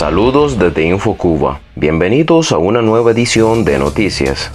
Saludos desde InfoCuba. Bienvenidos a una nueva edición de Noticias.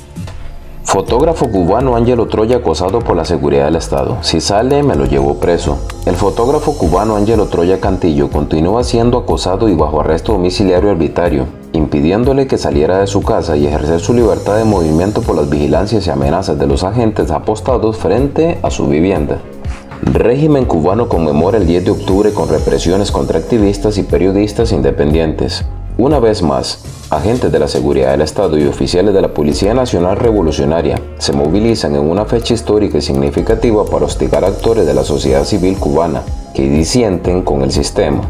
Fotógrafo cubano Ángelo Troya acosado por la seguridad del Estado. Si sale, me lo llevo preso. El fotógrafo cubano Ángelo Troya Cantillo continúa siendo acosado y bajo arresto domiciliario arbitrario, impidiéndole que saliera de su casa y ejercer su libertad de movimiento por las vigilancias y amenazas de los agentes apostados frente a su vivienda. Régimen cubano conmemora el 10 de octubre con represiones contra activistas y periodistas independientes. Una vez más, agentes de la seguridad del Estado y oficiales de la Policía Nacional Revolucionaria se movilizan en una fecha histórica y significativa para hostigar a actores de la sociedad civil cubana que disienten con el sistema.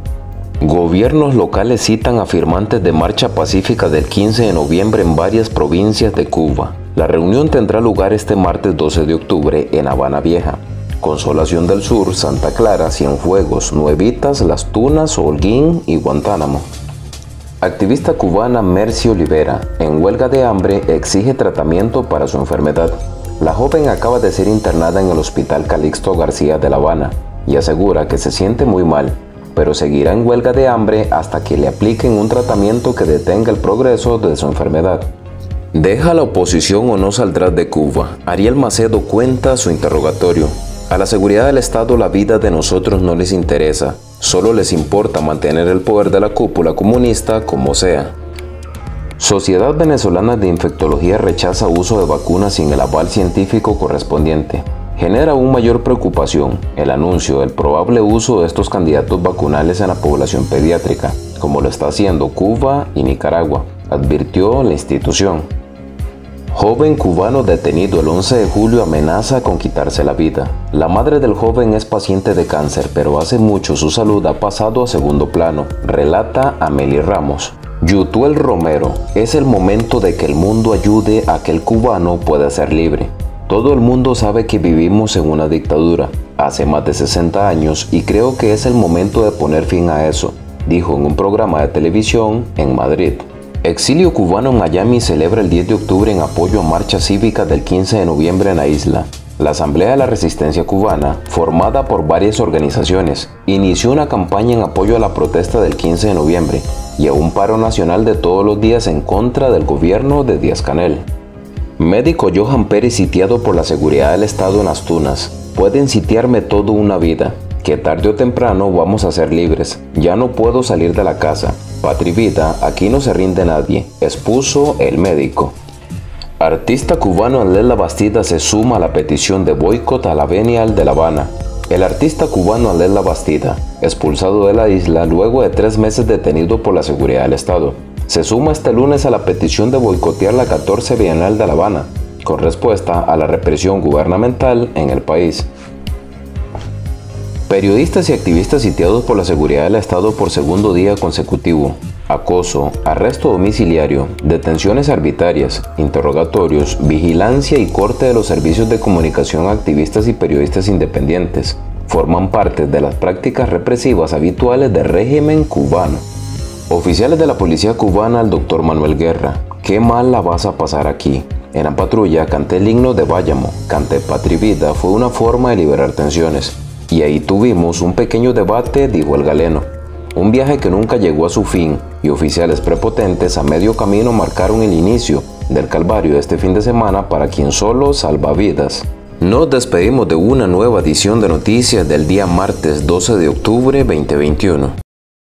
Gobiernos locales citan a firmantes de marcha pacífica del 15 de noviembre en varias provincias de Cuba. La reunión tendrá lugar este martes 12 de octubre en Habana Vieja, Consolación del Sur, Santa Clara, Cienfuegos, Nuevitas, Las Tunas, Holguín y Guantánamo. Activista cubana Mercy Olivera, en huelga de hambre, exige tratamiento para su enfermedad. La joven acaba de ser internada en el Hospital Calixto García de La Habana y asegura que se siente muy mal, pero seguirá en huelga de hambre hasta que le apliquen un tratamiento que detenga el progreso de su enfermedad. ¿Deja la oposición o no saldrás de Cuba? Ariel Macedo cuenta su interrogatorio. A la seguridad del Estado la vida de nosotros no les interesa, solo les importa mantener el poder de la cúpula comunista como sea. Sociedad Venezolana de Infectología rechaza uso de vacunas sin el aval científico correspondiente. Genera aún mayor preocupación el anuncio del probable uso de estos candidatos vacunales en la población pediátrica, como lo está haciendo Cuba y Nicaragua, advirtió la institución. Joven cubano detenido el 11 de julio amenaza con quitarse la vida. La madre del joven es paciente de cáncer, pero hace mucho su salud ha pasado a segundo plano, relata Amelie Ramos. Yutuel Romero, es el momento de que el mundo ayude a que el cubano pueda ser libre. Todo el mundo sabe que vivimos en una dictadura, hace más de 60 años, y creo que es el momento de poner fin a eso, dijo en un programa de televisión en Madrid. Exilio cubano en Miami celebra el 10 de octubre en apoyo a marcha cívica del 15 de noviembre en la isla. La Asamblea de la Resistencia Cubana, formada por varias organizaciones, inició una campaña en apoyo a la protesta del 15 de noviembre y a un paro nacional de todos los días en contra del gobierno de Díaz-Canel. Médico Johan Pérez sitiado por la seguridad del Estado en Las Tunas. Pueden sitiarme toda una vida, que tarde o temprano vamos a ser libres. Ya no puedo salir de la casa. Patria y vida, aquí no se rinde nadie, expuso el médico. Artista cubano Andrés Labastida se suma a la petición de boicot a la Bienal de La Habana. El artista cubano Andrés Labastida, expulsado de la isla luego de 3 meses detenido por la seguridad del Estado, se suma este lunes a la petición de boicotear la 14 Bienal de La Habana, con respuesta a la represión gubernamental en el país. Periodistas y activistas sitiados por la seguridad del Estado por segundo día consecutivo. Acoso, arresto domiciliario, detenciones arbitrarias, interrogatorios, vigilancia y corte de los servicios de comunicación a activistas y periodistas independientes forman parte de las prácticas represivas habituales del régimen cubano. Oficiales de la policía cubana al Dr. Manuel Guerra. ¿Qué mal la vas a pasar aquí? En la patrulla canté el himno de Bayamo, canté Patria y vida, fue una forma de liberar tensiones. Y ahí tuvimos un pequeño debate, dijo el galeno. Un viaje que nunca llegó a su fin y oficiales prepotentes a medio camino marcaron el inicio del calvario de este fin de semana para quien solo salva vidas. Nos despedimos de una nueva edición de Noticias del día martes 12 de octubre 2021.